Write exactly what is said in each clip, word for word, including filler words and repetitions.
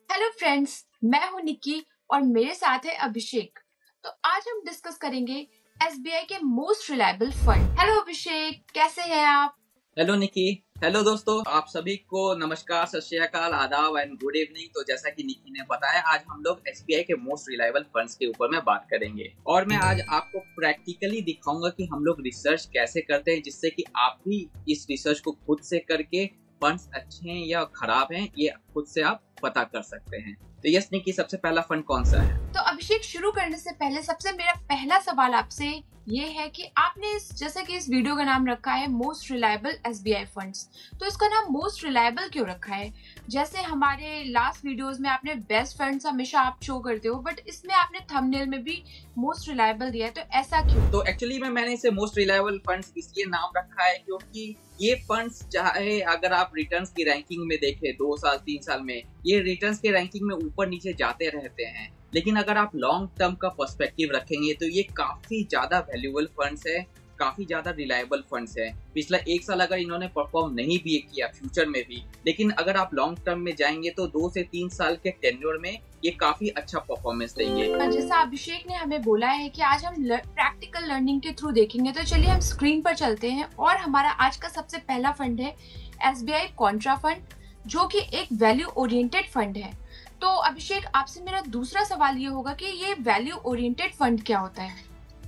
Hello friends, मैं हूं निक्की और मेरे साथ है अभिषेक। तो आज हम डिस्कस करेंगे एसबीआई के most reliable fund. Hello Abhishek, कैसे हैं आप? हेलो निकी। हेलो दोस्तों, आप सभी को नमस्कार, सत श्री अकाल, आदाब एंड गुड इवनिंग। तो जैसा कि निकी ने बताया, आज हम लोग एसबीआई के मोस्ट रिलायबल फंड्स के ऊपर में बात करेंगे और मैं आज आपको प्रैक्टिकली दिखाऊंगा कि हम लोग रिसर्च कैसे करते हैं, जिससे कि आप भी इस रिसर्च को खुद से करके फंड्स अच्छे हैं या खराब हैं ये खुद से आप पता कर सकते हैं। तो यस निकी, सबसे पहला फंड कौन सा है? तो अभिषेक, शुरू करने से पहले सबसे मेरा पहला सवाल आपसे ये है कि आपने इस जैसे कि इस वीडियो का नाम रखा है मोस्ट रिलायबल एसबीआई फंड्स, तो इसका नाम मोस्ट रिलायबल क्यों रखा है? जैसे हमारे लास्ट वीडियोस में आपने बेस्ट फंड्स हमेशा आप शो करते हो, बट इसमें आपने थंबनेल में भी मोस्ट रिलायबल दिया है, तो ऐसा क्यों? तो एक्चुअली में मैंने इसे मोस्ट रिलायबल फंड्स इसलिए नाम रखा है क्योंकि ये फंड्स, चाहे अगर आप रिटर्न्स की रैंकिंग में देखें दो साल तीन साल में, ये रिटर्न्स के रैंकिंग में ऊपर नीचे जाते रहते हैं, लेकिन अगर आप लॉन्ग टर्म का पर्सपेक्टिव रखेंगे तो ये काफी ज्यादा वैल्यूएबल फंड्स है, काफी ज्यादा रिलायबल फंड्स है। पिछला एक साल अगर इन्होंने परफॉर्म नहीं भी किया, फ्यूचर में भी, लेकिन अगर आप लॉन्ग टर्म में जाएंगे तो दो से तीन साल के टेन्योर में ये काफी अच्छा परफॉर्मेंस देंगे। जैसा अभिषेक ने हमें बोला है कि आज हम प्रैक्टिकल लर्निंग के थ्रू देखेंगे, तो चलिए हम स्क्रीन पर चलते हैं और हमारा आज का सबसे पहला फंड है एसबीआई कॉन्ट्रा फंड, जो कि एक वैल्यू ओरिएंटेड फंड है। तो अभिषेक, आपसे मेरा दूसरा सवाल ये होगा कि ये वैल्यू ओरिएंटेड फंड क्या होता है?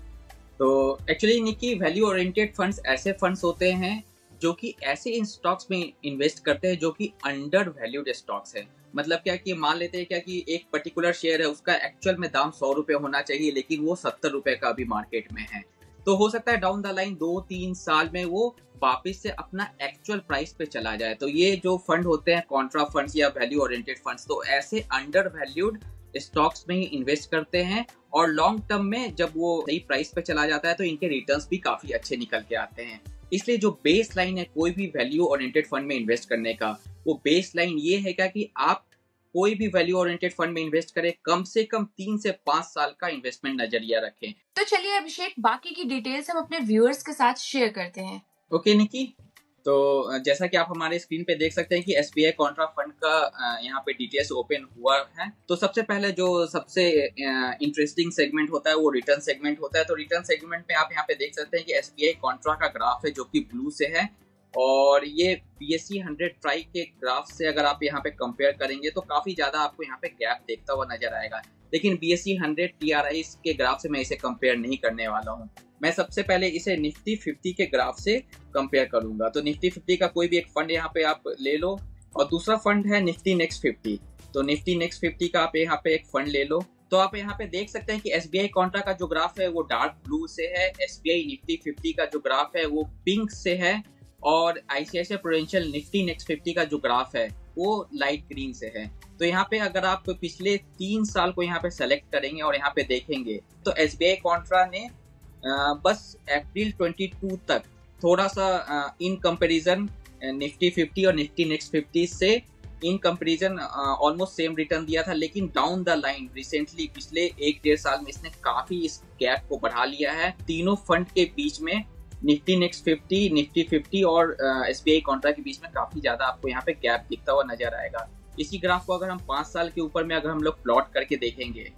तो actually Nikki, value oriented funds ऐसे फंड्स होते हैं जो कि ऐसे इन स्टॉक्स में इन्वेस्ट करते हैं जो कि अंडर वैल्यूड स्टॉक्स है। मतलब क्या कि मान लेते हैं क्या कि एक पर्टिकुलर शेयर है, उसका एक्चुअल में दाम सौ रुपए होना चाहिए, लेकिन वो सत्तर रुपए का अभी मार्केट में है। तो हो सकता है डाउन द लाइन दो तीन साल में वो वापस से अपना एक्चुअल प्राइस पे चला जाए। तो ये जो फंड होते हैं कॉन्ट्रा फंड्स या वैल्यू ओरिएंटेड फंड्स, तो ऐसे अंडर वैल्यूड स्टॉक्स में ही इन्वेस्ट करते हैं और लॉन्ग टर्म में जब वो सही प्राइस पे चला जाता है तो इनके रिटर्न्स भी काफी अच्छे निकल के आते हैं। इसलिए जो बेस लाइन है कोई भी वैल्यू ओरिएंटेड फंड में इन्वेस्ट करने का, वो बेस लाइन ये है क्या कि आप कोई भी वैल्यू ओरिएंटेड फंड में इन्वेस्ट करें, कम से कम तीन से पांच साल का इन्वेस्टमेंट नजरिया रखें। तो चलिए अभिषेक, बाकी की डिटेल्स हम अपने व्यूअर्स के साथ शेयर करते हैं। ओके निकी, तो जैसा कि आप हमारे स्क्रीन पे देख सकते हैं कि एसबीआई कॉन्ट्रा फंड का यहाँ पे डिटेल्स ओपन हुआ है। तो सबसे पहले जो सबसे इंटरेस्टिंग सेगमेंट होता है वो रिटर्न सेगमेंट होता है। तो रिटर्न सेगमेंट में आप यहाँ पे देख सकते हैं कि एसबीआई कॉन्ट्रा का ग्राफ है जो कि ब्लू से है, और ये बीएसई हंड्रेड ट्राई के ग्राफ से अगर आप यहाँ पे कंपेयर करेंगे तो काफी ज्यादा आपको यहाँ पे गैप देखता हुआ नजर आएगा। लेकिन बीएसई हंड्रेड टीआरआई के ग्राफ से मैं इसे कंपेयर नहीं करने वाला हूँ। मैं सबसे पहले इसे निफ्टी फिफ्टी के ग्राफ से कंपेयर करूंगा। तो निफ्टी फिफ्टी का कोई भी एक फंड यहाँ पे आप ले लो, और दूसरा फंड है निफ्टी नेक्स्ट फिफ्टी। तो निफ्टी नेक्स्ट फिफ्टी का आप यहाँ पे एक फंड ले लो। तो आप यहाँ पे देख सकते हैं कि एसबीआई कॉन्ट्रा का जो ग्राफ है वो डार्क ब्लू से है, एसबीआई निफ्टी फिफ्टी का जो ग्राफ है वो पिंक से है, और ICICI Prudential Nifty next fifty का जो ग्राफ है वो लाइट ग्रीन से है। तो यहाँ पे अगर आप पिछले तीन साल को यहाँ पे सेलेक्ट करेंगे और यहाँ पे देखेंगे तो एसबीआई कॉन्ट्रा ने आ, बस अप्रैल बाईस तक थोड़ा सा इन कंपैरिजन निफ्टी फिफ्टी और निफ्टी नेक्स्ट फिफ्टी से in comparison almost same return दिया था। लेकिन डाउन द लाइन रिसेंटली पिछले एक डेढ़ साल में इसने काफी इस गैप को बढ़ा लिया है। तीनों फंड के बीच में, Nifty next fifty, Nifty fifty और एसबीआई कॉन्ट्रा के बीच में काफी ज्यादा आपको यहाँ पे गैप दिखता हुआ नजर आएगा। इसी ग्राफ को अगर हम पांच साल के ऊपर में अगर हम लोग प्लॉट करके देखेंगे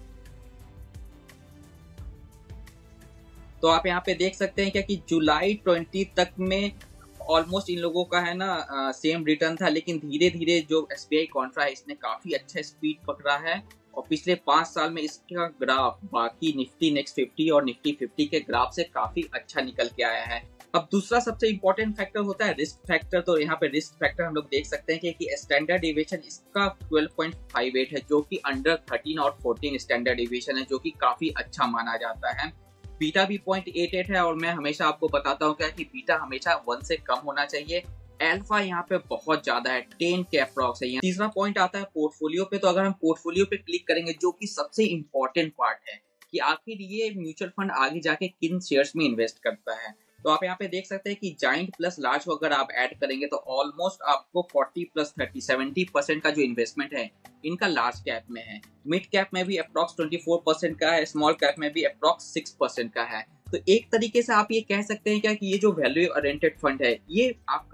तो आप यहाँ पे देख सकते हैं क्या कि जुलाई बीस तक में ऑलमोस्ट इन लोगों का है ना सेम रिटर्न था, लेकिन धीरे धीरे जो एसबीआई कॉन्ट्रा है इसने काफी अच्छा स्पीड पकड़ा है और पिछले पांच साल में इसका ग्राफ बाकी निफ्टी नेक्स्ट फिफ्टी और निफ्टी फिफ्टी के ग्राफ से काफी अच्छा निकल के आया है। अब दूसरा सबसे इंपॉर्टेंट फैक्टर होता है रिस्क फैक्टर। तो यहाँ पे रिस्क फैक्टर हम लोग देख सकते हैं कि स्टैंडर्ड डेविएशन इसका ट्वेल्व पॉइंट फाइव एट है, जो कि अंडर थर्टीन और फोर्टीन स्टैंडर्ड डेविएशन है, जो कि काफी अच्छा माना जाता है। बीटा भी पॉइंट एट एट है, और मैं हमेशा आपको बताता हूँ क्या कि बीटा हमेशा वन से कम होना चाहिए। अल्फा यहाँ पे बहुत ज्यादा है, टेन के अप्रॉक्स है। तीसरा पॉइंट आता है पोर्टफोलियो पे। तो अगर हम पोर्टफोलियो पे क्लिक करेंगे, जो कि सबसे इंपॉर्टेंट पार्ट है कि आखिर ये म्यूचुअल फंड आगे जाके किन शेयर्स में इन्वेस्ट करता है, तो आप यहाँ पे देख सकते हैं कि जाइंट प्लस लार्ज को अगर आप ऐड करेंगे तो ऑलमोस्ट आपको forty plus thirty seventy percent का जो इन्वेस्टमेंट है इनका लार्ज कैप में है। मिड कैप में भी अप्रॉक्स ट्वेंटी फोर परसेंट का है, स्मॉल कैप में भी अप्रॉक्स सिक्स परसेंट का है। तो एक तरीके से आप ये कह सकते हैं क्या कि ये जो वैल्यू ओरिएंटेड फंड है ये आपका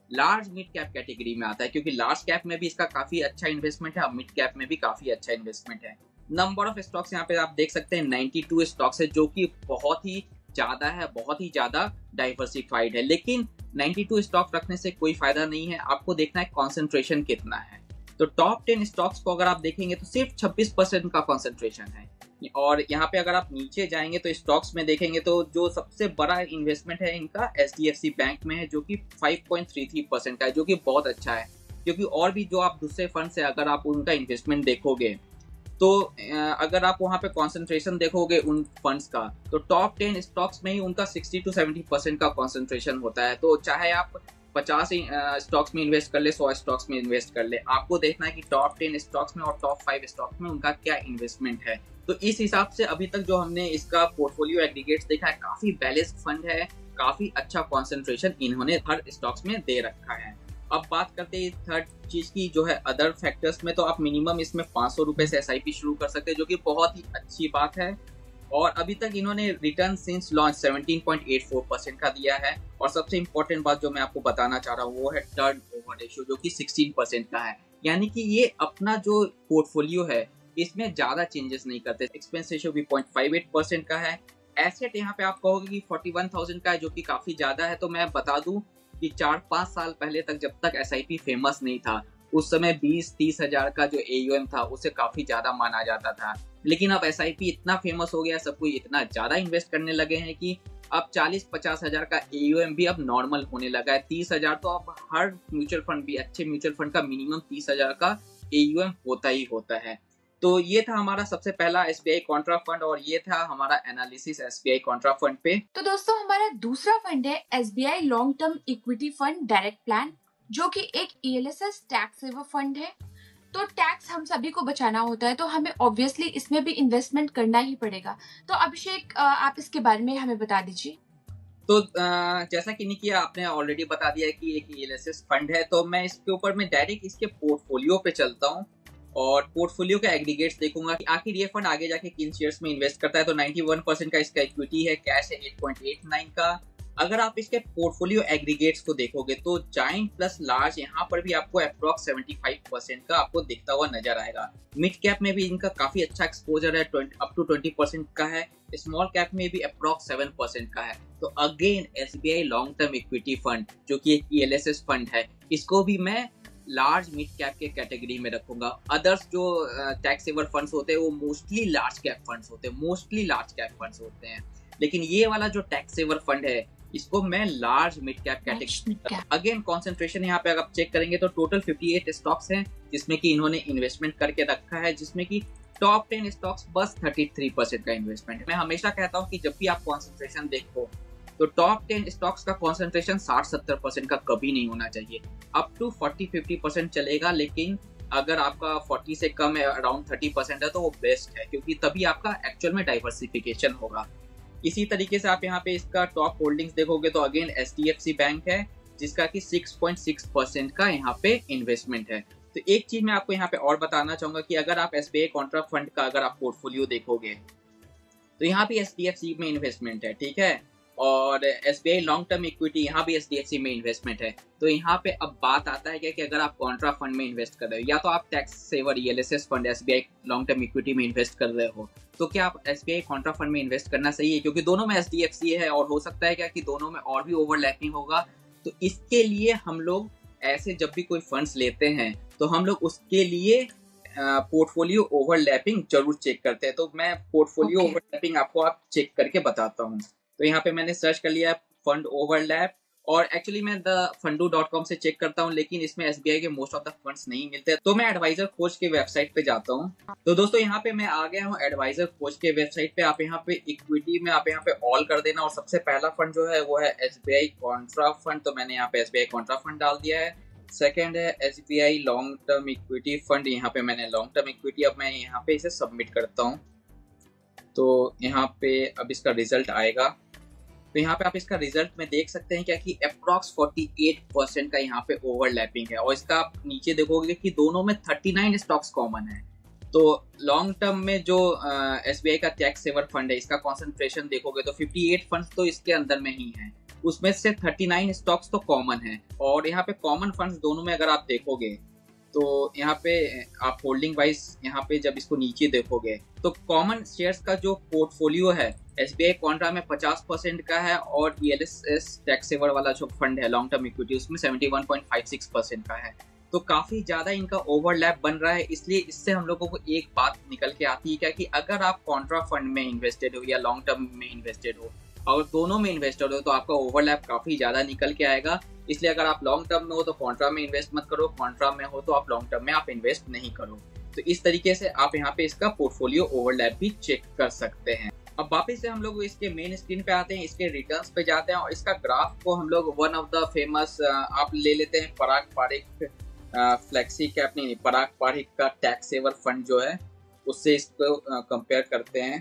लार्ज मिड कैप कैटेगरी में आता है, क्योंकि लार्ज कैप में भी इसका काफी अच्छा इन्वेस्टमेंट है और मिड कैप में भी काफी अच्छा इन्वेस्टमेंट है। नंबर ऑफ स्टॉक्स यहाँ पे आप देख सकते हैं बानवे स्टॉक्स है, जो कि बहुत ही ज्यादा है, बहुत ही ज्यादा डाइवर्सिफाइड है। लेकिन बानवे स्टॉक रखने से कोई फायदा नहीं है, आपको देखना है कॉन्सेंट्रेशन कितना है। तो टॉप टेन स्टॉक्स को अगर आप देखेंगे तो सिर्फ छब्बीस परसेंट का कॉन्सेंट्रेशन है। और यहाँ पे अगर आप नीचे जाएंगे तो स्टॉक्स में देखेंगे तो जो सबसे बड़ा इन्वेस्टमेंट है इनका H D F C bank में है, जो कि five point three three percent का है, जो कि बहुत अच्छा है। क्योंकि और भी जो आप दूसरे फंड से अगर आप उनका इन्वेस्टमेंट देखोगे तो अगर आप वहाँ पे कॉन्सेंट्रेशन देखोगे उन फंड्स का, तो टॉप टेन स्टॉक्स में ही उनका सिक्सटी टू सेवेंटी परसेंट का कॉन्सेंट्रेशन होता है। तो चाहे आप पचास स्टॉक्स में इन्वेस्ट कर ले, सौ स्टॉक्स में इन्वेस्ट कर ले, आपको देखना है कि टॉप टेन स्टॉक्स में और टॉप फाइव स्टॉक्स में उनका क्या इन्वेस्टमेंट है। तो इस हिसाब से अभी तक जो हमने इसका पोर्टफोलियो एग्रीगेट्स देखा है, काफी बैलेंस्ड फंड है, काफी अच्छा कॉन्सेंट्रेशन इन्होंने हर स्टॉक्स में दे रखा है। अब बात करते हैं थर्ड चीज की, जो है अदर फैक्टर्स में, तो आप मिनिमम इसमें पांच सौ रुपए से एस आई पी शुरू कर सकते हैं, जो कि बहुत ही अच्छी बात है। और अभी तक इन्होंने return since launch seventeen point eight four percent का दिया है। और सबसे इंपॉर्टेंट बात जो मैं आपको बताना चाह रहा हूँ वो है टर्न ओवर रेशियो, जो कि सिक्सटीन परसेंट का है। यानी कि ये अपना जो पोर्टफोलियो है इसमें ज्यादा चेंजेस नहीं करते। एक्सपेंस रेशियो भी पॉइंट फाइव एट परसेंट का है। एसेट यहाँ पे आप कहोगे कि फोर्टी वन थाउजेंड का है, जो कि काफी ज्यादा है। तो मैं बता दूं कि चार पांच साल पहले तक जब तक एस आई पी फेमस नहीं था, उस समय बीस तीस हजार का जो ए यू एम था उसे काफी ज्यादा माना जाता था। लेकिन अब एस आई पी इतना फेमस हो गया, सब कोई इतना ज्यादा इन्वेस्ट करने लगे हैं कि अब चालीस पचास हजार का ए यू एम भी अब नॉर्मल होने लगा है। तीस हजार तो अब हर म्यूचुअल फंड भी, अच्छे म्यूचुअल फंड का मिनिमम तीस हजार का ए यू एम होता ही होता है। तो ये था हमारा सबसे पहला S B I contra fund और ये था हमारा analysis S B I contra fund पे। तो दोस्तों हमारा दूसरा फंड है S B I long term equity fund direct plan, जो कि एक E L S S tax saver fund है। तो टैक्स हम सभी को बचाना होता है, तो हमें ऑब्वियसली इसमें भी इन्वेस्टमेंट करना ही पड़ेगा। तो अभिषेक आप इसके बारे में हमें बता दीजिए। तो जैसा कि निकिया आपने ऑलरेडी बता दिया है कि एक E L S S fund है, तो मैं इसके ऊपर में डायरेक्ट इसके पोर्टफोलियो पे चलता हूँ और पोर्टफोलियो के एग्रीगेट्स देखूंगा कि आखिर ये फंड आगे जाके किन शेयर्स में इन्वेस्ट करता है। तो इक्यानवे परसेंट का इसका इक्विटी है, कैश है एट पॉइंट एट नाइन का। अगर आप इसके पोर्टफोलियो एग्रीगेट्स को देखोगे तो जाइंट प्लस लार्ज यहाँ पर भी आपको अप्रॉक्स सेवेंटी फाइव परसेंट का आपको दिखता हुआ नजर आएगा। मिड कैप में भी इनका काफी अच्छा एक्सपोजर है, अप टू ट्वेंटी परसेंट का है। स्मॉल कैप में भी अप्रॉक्स सेवन परसेंट का है। तो again S B I long term equity fund, जो कि एक E L S S fund है, इसको भी मैं लार्ज मिड कैप के कैटेगरी में रखूंगा। अदर्स जो टैक्स सेवर फंड्स होते हैं वो मोस्टली लार्ज कैप फंड्स होते हैं, मोस्टली लार्ज कैप फंड्स होते हैं। लेकिन ये वाला जो टैक्स सेवर फंड है इसको मैं large mid cap category. Again concentration यहाँ पे अगर आप चेक करेंगे तो टोटल अट्ठावन स्टॉक्स हैं जिसमें कि इन्होंने इन्वेस्टमेंट करके रखा है, जिसमें कि टॉप टेन स्टॉक्स बस तैंतीस परसेंट का इन्वेस्टमेंट है। मैं हमेशा कहता हूँ कि जब भी आप कंसंट्रेशन देखो तो टॉप टेन स्टॉक्स का कंसंट्रेशन साठ सत्तर परसेंट का कभी नहीं होना चाहिए। Up to forty fifty percent चलेगा, लेकिन अगर आपका चालीस से कम है, अराउंड तीस परसेंट है, तो वो बेस्ट है, क्योंकि तभी आपका एक्चुअल में डाइवर्सिफिकेशन होगा। इसी तरीके से आप यहाँ पे इसका टॉप होल्डिंग्स देखोगे तो again H D F C bank है, जिसका कि सिक्स पॉइंट सिक्स परसेंट का यहाँ पे इन्वेस्टमेंट है। तो एक चीज मैं आपको यहाँ पे और बताना चाहूंगा कि अगर आप S B I contra fund का अगर आप पोर्टफोलियो देखोगे तो यहाँ पे एच डी एफ सी में इन्वेस्टमेंट है, ठीक है, और S B I long term equity यहाँ भी एच डी एफ सी में इन्वेस्टमेंट है। तो यहाँ पे अब बात आता है क्या कि अगर आप कॉन्ट्रा फंड में इन्वेस्ट कर रहे हो या तो आप tax saver E L S S fund S B I long term equity में इन्वेस्ट कर रहे हो, तो क्या आप S B I contra fund में इन्वेस्ट करना सही है, क्योंकि दोनों में एच डी एफ सी है और हो सकता है क्या कि दोनों में और भी ओवरलैपिंग होगा। तो इसके लिए हम लोग ऐसे जब भी कोई फंड्स लेते हैं तो हम लोग उसके लिए पोर्टफोलियो ओवरलैपिंग जरूर चेक करते हैं। तो मैं पोर्टफोलियो Okay. ओवरलैपिंग आपको आप चेक करके बताता हूँ। तो यहाँ पे मैंने सर्च कर लिया फंड ओवरलैप, और एक्चुअली मैं द फंडू डॉट कॉम से चेक करता हूँ, लेकिन इसमें एस बी आई के मोस्ट ऑफ द फंड्स नहीं मिलते, तो मैं एडवाइजर खोज के वेबसाइट पे जाता हूँ। तो दोस्तों यहाँ पे मैं आ गया हूँ एडवाइजर खोज के वेबसाइट पे। आप यहाँ पे इक्विटी में आप यहाँ पे ऑल कर देना, और सबसे पहला फंड जो है वो है S B I contra fund. तो मैंने यहाँ पे S B I contra fund डाल दिया है। सेकेंड है S B I long term equity fund, यहाँ पे मैंने लॉन्ग टर्म इक्विटी, अब मैं यहाँ पे इसे सबमिट करता हूँ। तो यहाँ पे अब इसका रिजल्ट आएगा, तो यहाँ पे आप इसका रिजल्ट में देख सकते हैं क्या कि अप्रॉक्स अड़तालीस परसेंट का यहाँ पे ओवरलैपिंग है, और इसका आप नीचे देखोगे कि दोनों में उनतालीस स्टॉक्स कॉमन है। तो लॉन्ग टर्म में जो एस बी आई का टैक्स सेवर फंड है इसका कॉन्सेंट्रेशन देखोगे तो अट्ठावन फंड्स तो इसके अंदर में ही है, उसमें से उनतालीस स्टॉक्स तो कॉमन है। और यहाँ पे कॉमन फंड्स दोनों में अगर आप देखोगे तो यहाँ पे आप होल्डिंग वाइज यहाँ पे जब इसको नीचे देखोगे तो कॉमन शेयर्स का जो पोर्टफोलियो है एसबीआई कॉन्ट्रा में पचास परसेंट का है, और ईएलएसएस टैक्स सेवर वाला जो फंड है लॉन्ग टर्म इक्विटी उसमें इकहत्तर पॉइंट पाँच छह परसेंट का है। तो काफी ज्यादा इनका ओवरलैप बन रहा है। इसलिए इससे हम लोगों को एक बात निकल के आती है क्या कि अगर आप कॉन्ट्रा फंड में इन्वेस्टेड हो या लॉन्ग टर्म में इन्वेस्टेड हो और दोनों में इन्वेस्टेड हो तो आपका ओवरलैप काफी ज्यादा निकल के आएगा। इसलिए अगर आप लॉन्ग टर्म में हो तो कॉन्ट्रा में इन्वेस्ट मत करो, कॉन्ट्रा में हो तो आप लॉन्ग टर्म में आप इन्वेस्ट नहीं करो। तो इस तरीके से आप यहाँ पे इसका पोर्टफोलियो ओवरलैप भी चेक कर सकते हैं। अब वापिस से हम लोग इसके मेन स्क्रीन पे आते हैं, इसके रिटर्न्स पे जाते हैं और इसका ग्राफ को हम लोग वन ऑफ द फेमस आप ले लेते हैं पराग पारिक फ्लेक्सी कैप नहीं पराग पारिक का टैक्स सेवर फंड जो है उससे इसको कंपेयर करते हैं।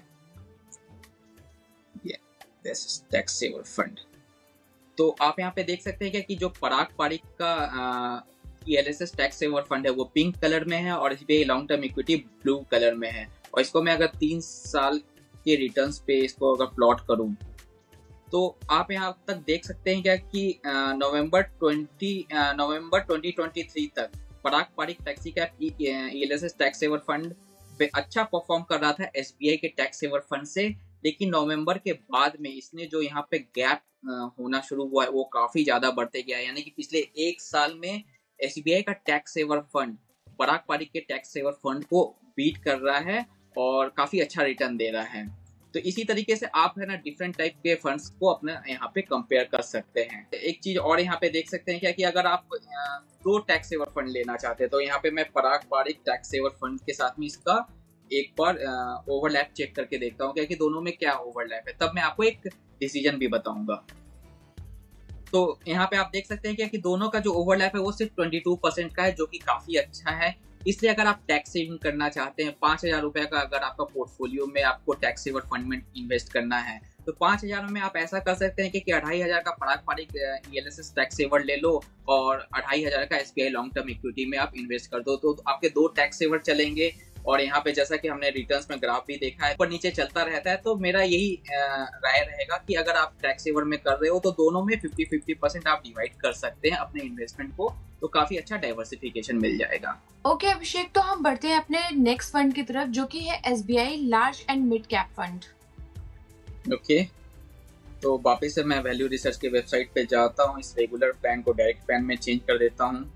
टैक्स सेवर फंड तो आप यहाँ पे देख सकते हैं क्या कि जो पराग पारिक का ईएलएसएस टैक्स सेवर फंड है वो पिंक कलर में है और SBI long term equity blue colour में है। और इसको मैं अगर तीन साल के रिटर्न्स पे इसको अगर प्लॉट करूं तो आप यहाँ तक देख सकते हैं क्या कि November twenty November twenty twenty three तक पराग पारिक टैक्सी cap ELSS tax saver fund पे अच्छा परफॉर्म कर रहा था एसबीआई के टैक्स सेवर फंड से। लेकिन नवंबर के बाद में इसने जो यहाँ पे गैप होना शुरू हुआ है वो काफी ज्यादा बढ़ते गया है। यानी कि पिछले एक साल में एसबीआई का tax saver fund Parag Parikh के टैक्स सेवर फंड को बीट कर रहा है और काफी अच्छा रिटर्न दे रहा है। तो इसी तरीके से आप है ना डिफरेंट टाइप के फंड्स को अपने यहाँ पे कंपेयर कर सकते हैं। एक चीज और यहाँ पे देख सकते हैं क्या कि अगर आप दो टैक्स सेवर फंड लेना चाहते हैं तो यहाँ पे मैं Parag Parikh tax saver fund के साथ में इसका एक बार ओवरलैप चेक करके देखता हूँ क्या कि दोनों में क्या ओवरलैप है, तब मैं आपको एक डिसीजन भी बताऊंगा। तो यहाँ पे आप देख सकते हैं क्या कि दोनों का जो ओवरलैप है वो सिर्फ बाईस परसेंट का है जो कि काफी अच्छा है। इसलिए अगर आप टैक्स सेविंग करना चाहते हैं पाँच हजार रुपए का अगर आपका पोर्टफोलियो में आपको टैक्स सेवर फंड में इन्वेस्ट करना है तो पाँच हजार में आप ऐसा कर सकते हैं कि, कि अढ़ाई हजार का Parag Parikh ELSS tax saver ले लो और अढ़ाई हजार का एसबीआई लॉन्ग टर्म इक्विटी में आप इन्वेस्ट कर दो। तो, तो आपके दो टैक्स सेवर चलेंगे। और यहाँ पे जैसा कि हमने रिटर्न्स में ग्राफ भी देखा है ऊपर नीचे चलता रहता है। तो मेरा यही राय रहेगा कि अगर आप टैक्स सेवर में कर रहे हो तो दोनों में फिफ्टी फिफ्टी परसेंट आप डिवाइड कर सकते हैं अपने इन्वेस्टमेंट को, तो काफी अच्छा डाइवर्सिफिकेशन मिल जाएगा। ओके okay, अभिषेक, तो हम बढ़ते हैं अपने नेक्स्ट फंड की तरफ जो कि है SBI large and mid cap fund. Okay okay. तो वापस से मैं वैल्यू रिसर्च के वेबसाइट पे जाता हूँ, इस रेगुलर प्लान को डायरेक्ट प्लान में चेंज कर देता हूँ।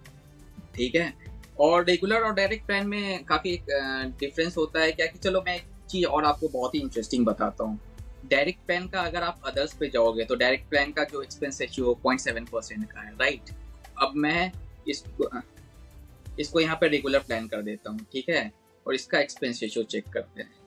ठीक है, और रेगुलर और डायरेक्ट प्लान में काफी डिफरेंस होता है क्या कि चलो मैं एक चीज और आपको बहुत ही इंटरेस्टिंग बताता हूँ। डायरेक्ट प्लान का अगर आप अदर्स पे जाओगे तो डायरेक्ट प्लान का जो expense ratio point seven percent का है, राइट। अब मैं इसको इसको यहाँ पे रेगुलर प्लान कर देता हूँ, ठीक है, और इसका एक्सपेंस रेशियो चेक करते हैं,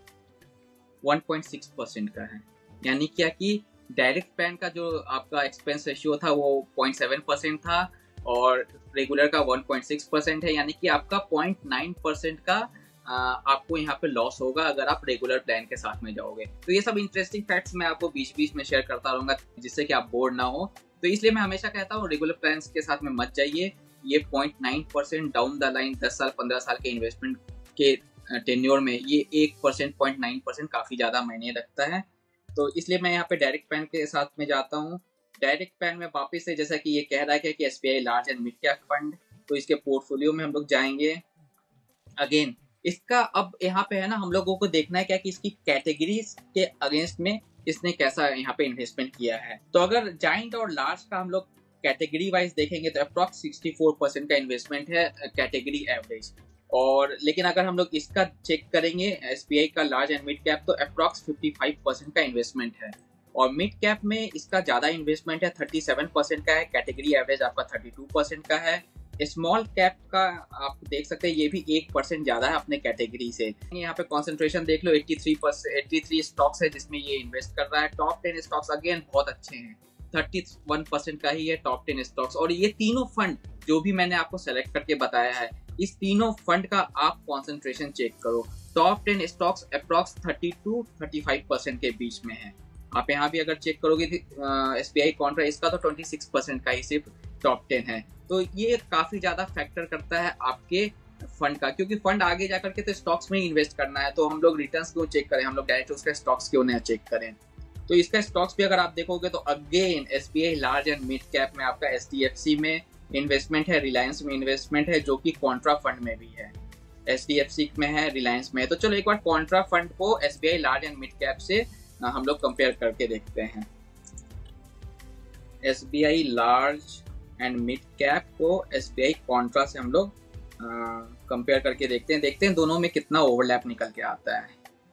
वन पॉइंट सिक्स परसेंट का है। यानी क्या कि डायरेक्ट प्लान का जो आपका एक्सपेंस रेशियो था वो पॉइंट सेवन परसेंट था और रेगुलर का वन पॉइंट सिक्स परसेंट है। यानी कि आपका पॉइंट नाइन परसेंट का आ, आपको यहाँ पे लॉस होगा अगर आप रेगुलर प्लान के साथ में जाओगे। तो ये सब इंटरेस्टिंग फैक्ट्स मैं आपको बीच बीच में शेयर करता रहूंगा जिससे कि आप बोर ना हो। तो इसलिए मैं हमेशा कहता हूँ रेगुलर प्लान के साथ में मत जाइए। ये point nine percent down the line दस साल पंद्रह साल के इन्वेस्टमेंट के टेन्योर में ये एक परसेंट पॉइंट नाइन परसेंट काफी ज्यादा मायने रखता है। तो इसलिए मैं यहाँ पे डायरेक्ट प्लान के साथ में जाता हूँ। डायरेक्ट प्लान में वापस से जैसा कि ये कह रहा है कि SBI large and mid cap fund, तो इसके पोर्टफोलियो में हम लोग जाएंगे। अगेन इसका अब यहाँ पे है ना हम लोगों को देखना है क्या कि इसकी कैटेगरीज के अगेंस्ट में इसने कैसा यहाँ पे इन्वेस्टमेंट किया है। तो अगर जाइंट और लार्ज का हम लोग कैटेगरी वाइज देखेंगे तो अप्रॉक्स सिक्सटी फोर परसेंट का इन्वेस्टमेंट है कैटेगरी एवरेज। और लेकिन अगर हम लोग इसका चेक करेंगे एसबीआई का लार्ज एंड मिड कैप तो अप्रॉक्स फिफ्टी फाइव परसेंट का इन्वेस्टमेंट है। और मिड कैप में इसका ज्यादा इन्वेस्टमेंट है, थर्टी सेवन परसेंट का है, कैटेगरी एवरेज आपका थर्टी टू परसेंट का है। स्मॉल कैप का आप देख सकते हैं ये भी एक परसेंट ज्यादा है अपने कैटेगरी से। यहाँ पे कंसंट्रेशन देख लो, eighty three percent eighty three stocks है जिसमें ये इन्वेस्ट कर रहा है। टॉप टेन स्टॉक्स अगेन बहुत अच्छे हैं, थर्टी वन परसेंट का ही है टॉप टेन स्टॉक्स। और ये तीनों फंड जो भी मैंने आपको सेलेक्ट करके बताया है इस तीनों फंड का आप कंसंट्रेशन चेक करो। Top ten stocks approx thirty to thirty five percent के बीच में है। आप यहाँ भी अगर चेक करोगे एसबीआई कॉन्ट्रा इसका तो ट्वेंटी सिक्स परसेंट का ही सिर्फ टॉप टेन है। तो ये काफी ज्यादा फैक्टर करता है आपके फंड का, क्योंकि फंड आगे जाकर के तो स्टॉक्स में ही इन्वेस्ट करना है। तो हम लोग रिटर्न्स क्यों चेक करें, हम लोग डायरेक्ट उसका स्टॉक्स क्यों नहीं चेक करें। तो इसका स्टॉक्स भी अगर आप देखोगे तो again SBI large and mid cap में आपका एचडीएफसी में इन्वेस्टमेंट है, रिलायंस में इन्वेस्टमेंट है, जो कि कॉन्ट्रा फंड में भी है, एचडीएफसी में है, रिलायंस में है। तो चलो एक बार कॉन्ट्रा फंड को SBI large and mid cap से हम लोग कंपेयर करके देखते हैं। SBI large and mid cap को एसबीआई कॉन्ट्रा से हम लोग कंपेयर करके देखते हैं देखते हैं दोनों में कितना ओवरलैप निकल के आता है।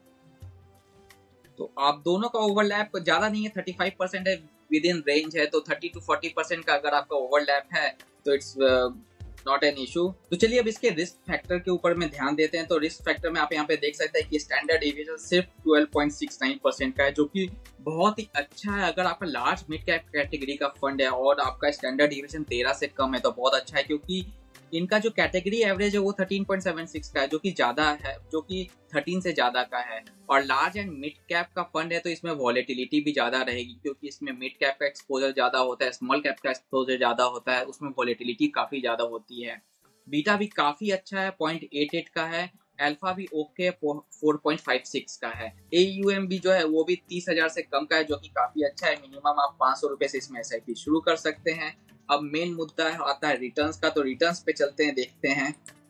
तो आप दोनों का ओवरलैप ज्यादा नहीं है, थर्टी फाइव परसेंट है, विद इन रेंज है। तो थर्टी टू फोर्टी परसेंट का अगर आपका ओवरलैप है तो इट्स नॉट एन इशू। तो चलिए अब इसके रिस्क फैक्टर के ऊपर में ध्यान देते हैं। तो रिस्क फैक्टर में आप यहाँ पे देख सकते हैं कि स्टैंडर्ड डेविएशन सिर्फ twelve point six nine percent का है, जो कि बहुत ही अच्छा है। अगर आपका लार्ज मिड कैप कैटेगरी का फंड है और आपका स्टैंडर्ड डेविएशन तेरह से कम है तो बहुत अच्छा है, क्योंकि इनका जो कैटेगरी एवरेज है वो थर्टीन पॉइंट सेवन सिक्स का है, जो कि ज्यादा है, जो कि थर्टीन से ज्यादा का है। और लार्ज एंड मिड कैप का फंड है तो इसमें वॉलेटिलिटी भी ज्यादा रहेगी, क्योंकि इसमें मिड कैप का एक्सपोजर ज्यादा होता है, स्मॉल कैप का एक्सपोजर ज्यादा होता है, उसमें वॉलेटिलिटी काफी ज्यादा होती है। बीटा भी काफी अच्छा है, पॉइंट एट एट का है, अल्फा भी okay four point five six का है। एयूएम भी जो है वो भी तीस हजार से कम का है, जो कि काफी अच्छा है। मिनिमम आप पांच सौ रुपए से इसमें एसआईपी शुरू कर सकते हैं। अब मेन मुद्दा आता है रिटर्न्स का, तो रिटर्न्स पे चलते हैं, देखते हैं।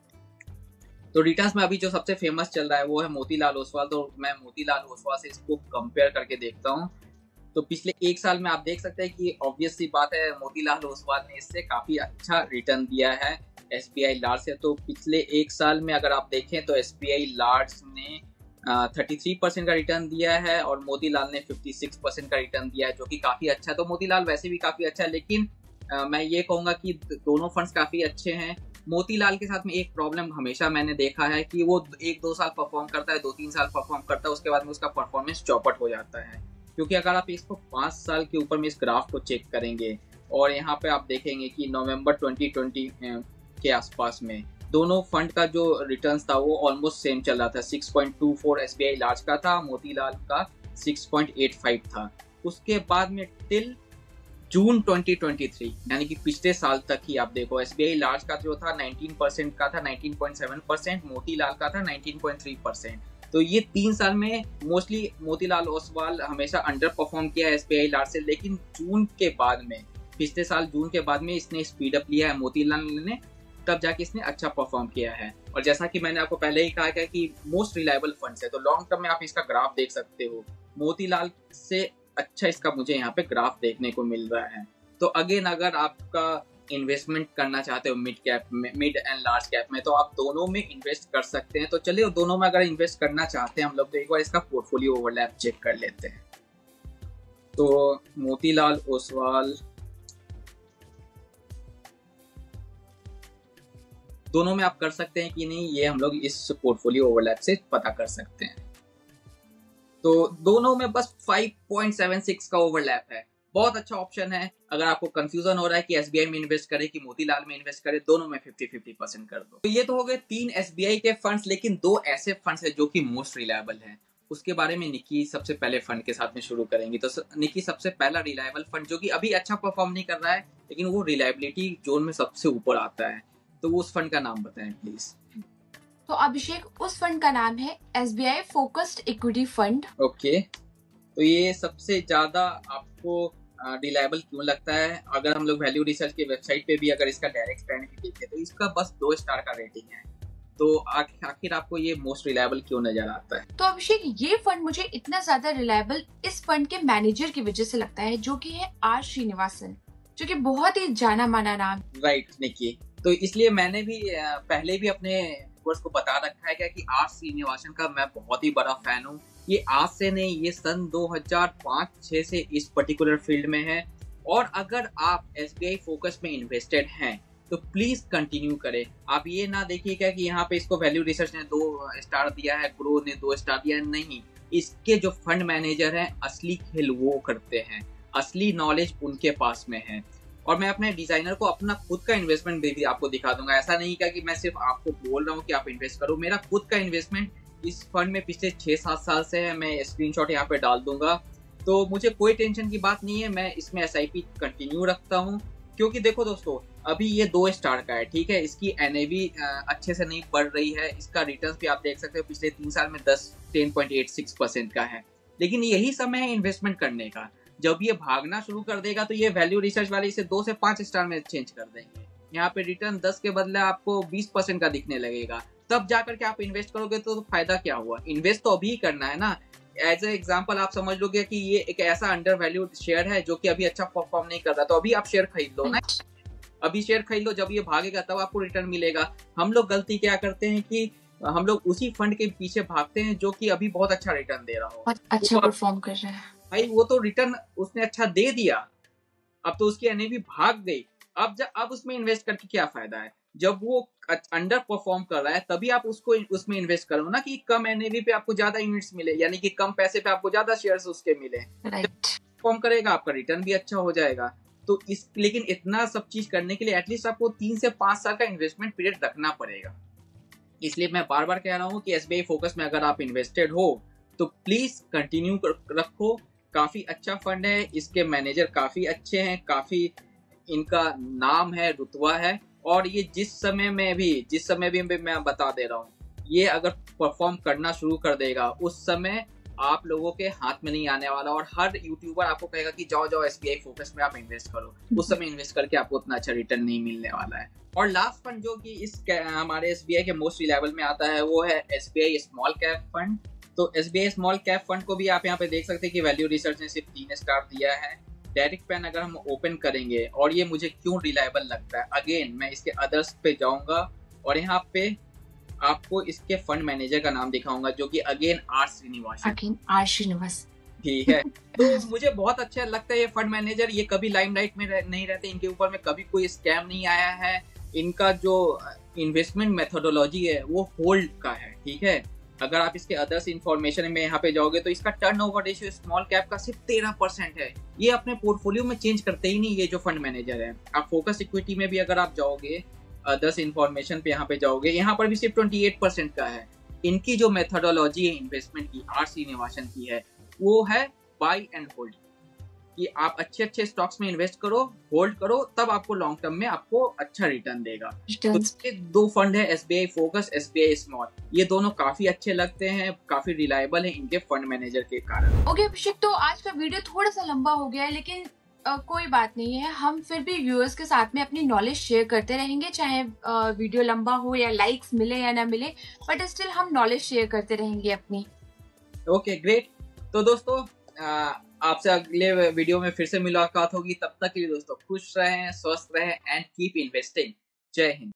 तो रिटर्न्स में अभी जो सबसे फेमस चल रहा है वो है मोतीलाल ओसवाल। तो मैं मोतीलाल ओसवाल से इसको कंपेयर करके देखता हूँ। तो पिछले एक साल में आप देख सकते हैं कि ऑब्वियस सी बात है, मोतीलाल ओसवाल ने इससे काफी अच्छा रिटर्न दिया है एसबीआई लार्ज से। तो पिछले एक साल में अगर आप देखें तो एसबीआई लार्ज ने थर्टी थ्री परसेंट का रिटर्न दिया है और मोतीलाल ने फिफ्टी सिक्स परसेंट का रिटर्न दिया है, जो कि काफी अच्छा है। तो मोतीलाल वैसे भी काफी अच्छा है, लेकिन आ, मैं ये कहूंगा कि दोनों फंड्स काफी अच्छे हैं। मोतीलाल के साथ में एक प्रॉब्लम हमेशा मैंने देखा है कि वो एक दो साल परफॉर्म करता है, दो तीन साल परफॉर्म करता है, उसके बाद में उसका परफॉर्मेंस चौपट हो जाता है। क्योंकि अगर आप इसको पाँच साल के ऊपर में इस ग्राफ को चेक करेंगे और यहाँ पे आप देखेंगे कि नवंबर ट्वेंटी ट्वेंटी के आसपास में दोनों फंड का जो रिटर्न्स था वो ऑलमोस्ट सेम चल रहा था। Six point two four SBI large का था, मोतीलाल का सिक्स पॉइंट एट फाइव था। उसके बाद में till June twenty twenty three यानी कि पिछले साल तक ही आप देखो, एसबीआई लार्ज का जो था नाइनटीन परसेंट का था, nineteen point seven percent, Motilal का था नाइनटीन पॉइंट थ्री परसेंट। तो ये तीन साल में मोस्टली मोतीलाल ओसवाल हमेशा अंडर परफॉर्म किया है एसबीआई लार्ज से, लेकिन जून के बाद में, पिछले साल जून के बाद में इसने स्पीड अप लिया है मोतीलाल ने, तब जाके इसने अच्छा परफॉर्म किया है। और जैसा कि मैंने आपको पहले ही कहा है कि मोस्ट रिलायबल फंड्स है, तो लॉन्ग टर्म में आप इसका ग्राफ देख सकते हो। मोतीलाल से अच्छा इसका मुझे यहाँ पे ग्राफ देखने को मिल रहा है। तो अगेन अगर आपका इन्वेस्टमेंट करना चाहते हो मिड कैप में, मिड एंड लार्ज कैप में, तो आप दोनों में इन्वेस्ट कर सकते हैं। तो चलिए दोनों में अगर इन्वेस्ट करना चाहते हैं हम लोग, तो एक बार इसका पोर्टफोलियो ओवरलैप चेक कर लेते हैं। तो मोतीलाल ओसवाल, दोनों में आप कर सकते हैं कि नहीं, ये हम लोग इस पोर्टफोलियो ओवरलैप से पता कर सकते हैं। तो दोनों में बस फाइव पॉइंट सेवन सिक्स का ओवरलैप है, बहुत अच्छा ऑप्शन है। अगर आपको कंफ्यूजन हो रहा है कि एसबीआई में इन्वेस्ट करे कि मोतीलाल में इन्वेस्ट करे, दोनों में फिफ्टी फिफ्टी परसेंट कर दो। तो ये तो हो गए तीन एसबीआई के फंड्स, लेकिन दो ऐसे फंड्स हैं जो कि मोस्ट रिलायबल हैं। उसके बारे में निकी सबसे पहले फंड के साथ में शुरू करेंगी। तो निकी सबसे पहला रिलायबल फंड जो कि अभी अच्छा परफॉर्म नहीं कर रहा है, लेकिन वो रिलायबिलिटी जोन में सबसे ऊपर आता है, तो वो उस फंड का नाम बताएं प्लीज। तो अभिषेक, उस फंड का नाम है SBI focused equity fund. Okay, तो ये सबसे ज्यादा आपको रिलायबल क्यों लगता है? अगर हम लोग वैल्यू रिसर्च के वेबसाइट पे भी अगर इसका डायरेक्ट बेनिफिट देखें तो इसका बस दो स्टार का रेटिंग है। तो आखिर आपको ये मोस्ट रिलायबल क्यों नजर आता है? तो अभिषेक, ये फंड मुझे इतना ज्यादा रिलायबल इस फंड के मैनेजर की वजह से लगता है, जो कि है आर श्रीनिवासन, जो कि बहुत ही जाना माना नाम। राइट निकी, तो इसलिए मैंने भी पहले भी अपने व्यूअर्स को बता रखा है क्या कि आर श्रीनिवासन का मैं बहुत ही बड़ा फैन हूँ। ये आज से नहीं, ये सन दो हज़ार पाँच छह से इस पर्टिकुलर फील्ड में है। और अगर आप एसबीआई फोकस में इन्वेस्टेड हैं तो प्लीज कंटिन्यू करें। आप ये ना देखिए क्या कि यहाँ पे इसको वैल्यू रिसर्च ने दो स्टार दिया है, ग्रो ने दो स्टार दिया, नहीं। इसके जो फंड मैनेजर हैं असली खेल वो करते हैं, असली नॉलेज उनके पास में है। और मैं अपने डिजाइनर को अपना खुद का इन्वेस्टमेंट भी आपको दिखा दूंगा। ऐसा नहीं क्या कि मैं सिर्फ आपको बोल रहा हूँ कि आप इन्वेस्ट करो, मेरा खुद का इन्वेस्टमेंट इस फंड में पिछले छह सात साल से है। मैं स्क्रीनशॉट यहाँ पे डाल दूंगा, तो मुझे कोई टेंशन की बात नहीं है। मैं इसमें एसआईपी कंटिन्यू रखता हूँ, क्योंकि देखो दोस्तों, अभी ये दो स्टार का है, ठीक है। इसकी एनएवी अच्छे से नहीं बढ़ रही है। इसका रिटर्न भी आप देख सकते हो, पिछले तीन साल में दस ten point eight six percent का है। लेकिन यही समय है इन्वेस्टमेंट करने का। जब ये भागना शुरू कर देगा तो ये वैल्यू रिसर्च वाले इसे दो से पांच स्टार में चेंज कर देंगे। यहाँ पे रिटर्न दस के बदले आपको बीस परसेंट का दिखने लगेगा, तब जाकर के आप इन्वेस्ट करोगे तो, तो फायदा क्या हुआ? इन्वेस्ट तो अभी ही करना है ना। एज ए एग्जाम्पल आप समझ लोगे कि ये एक ऐसा अंडर वैल्यूड शेयर है जो कि अभी अच्छा परफॉर्म नहीं कर रहा, तो अभी आप शेयर खरीद लो ना, अभी शेयर खरीद लो, जब ये भागेगा तब आपको रिटर्न मिलेगा। हम लोग गलती क्या करते हैं कि हम लोग उसी फंड के पीछे भागते हैं जो कि अभी बहुत अच्छा रिटर्न दे रहा हो, अच्छा परफॉर्म कर रहा है। भाई वो तो रिटर्न उसने अच्छा दे दिया, अब तो उसकी एनएवी भाग गई, अब जब अब उसमें इन्वेस्ट करके क्या फायदा है? जब वो अंडर परफॉर्म कर रहा है तभी आप उसको उसमें इन्वेस्ट करो ना, कि कम एनएवी पे आपको ज्यादा यूनिट्स मिले, यानी कि कम पैसे पे आपको ज्यादा शेयर्स उसके मिले। परफॉर्म करेगा आपका रिटर्न भी अच्छा हो जाएगा। तो इस लेकिन इतना सब चीज करने के लिए एटलीस्ट आपको तीन से पांच साल का इन्वेस्टमेंट पीरियड रखना पड़ेगा। इसलिए मैं बार बार कह रहा हूँ कि एसबीआई फोकस में अगर आप इन्वेस्टेड हो तो प्लीज कंटिन्यू रखो। काफी अच्छा फंड है, इसके मैनेजर काफी अच्छे हैं, काफी इनका नाम है, रुतबा है, और ये जिस समय में भी जिस समय भी मैं बता दे रहा हूँ, ये अगर परफॉर्म करना शुरू कर देगा उस समय आप लोगों के हाथ में नहीं आने वाला, और हर यूट्यूबर आपको कहेगा कि जाओ जाओ एसबीआई फोकस में आप इन्वेस्ट करो, उस समय इन्वेस्ट करके आपको उतना अच्छा रिटर्न नहीं मिलने वाला है। और लास्ट फंड जो कि इस हमारे एसबीआई के मोस्ट रिलायबल में आता है वो है एसबीआई स्मॉल कैप फंड। तो एसबीआई स्मॉल कैप फंड को भी आप यहाँ पे देख सकते हैं कि वैल्यू रिसर्च ने सिर्फ तीन स्टार दिया है। डायरेक्ट पैन अगर हम ओपन करेंगे, और ये मुझे क्यों रिलायबल लगता है, अगेन मैं इसके अदर्स पे जाऊंगा और यहाँ पे आपको इसके फंड मैनेजर का नाम दिखाऊंगा जो कि again R Srinivasan R Srinivas ठीक है। तो मुझे बहुत अच्छा लगता है ये फंड मैनेजर, ये कभी लाइमलाइट में रह, नहीं रहते, इनके ऊपर में कभी कोई स्कैम नहीं आया है, इनका जो इन्वेस्टमेंट मेथोडोलॉजी है वो होल्ड का है, ठीक है। अगर आप इसके अदर्स इंफॉर्मेशन में यहाँ पे जाओगे तो इसका टर्नओवर रेशियो स्मॉल कैप का सिर्फ तेरह परसेंट है। ये अपने पोर्टफोलियो में चेंज करते ही नहीं, ये जो फंड मैनेजर है। आप फोकस इक्विटी में भी अगर आप जाओगे, अदर्स इंफॉर्मेशन पे यहाँ पे जाओगे, यहाँ पर भी सिर्फ अट्ठाईस परसेंट का है। इनकी जो मेथोडोलॉजी है इन्वेस्टमेंट की, आर श्रीनिवासन की है, वो है बाय एंड होल्ड, कि आप अच्छे अच्छे स्टॉक्स में इन्वेस्ट करो, होल्ड करो, तब आपको लॉन्ग टर्म में आपको अच्छा रिटर्न देगा। तो ये दो फंड है, एसबीआई फोकस, एसबीआई स्मॉल, ये दोनों काफी अच्छे लगते हैं, काफी रिलायबल है इनके फंड मैनेजर के कारण। ओके अभिषेक, तो आज का वीडियो थोड़ा सा लंबा हो गया है, लेकिन uh, कोई बात नहीं है, हम फिर भी व्यूअर्स के साथ में अपनी नॉलेज शेयर करते रहेंगे, चाहे uh, वीडियो लंबा हो या लाइक्स मिले या ना मिले, बट स्टिल हम नॉलेज शेयर करते रहेंगे अपनी। Okay great. तो दोस्तों uh, आपसे अगले वीडियो में फिर से मुलाकात होगी, तब तक के लिए दोस्तों खुश रहें, स्वस्थ रहें एंड कीप इन्वेस्टिंग। जय हिंद।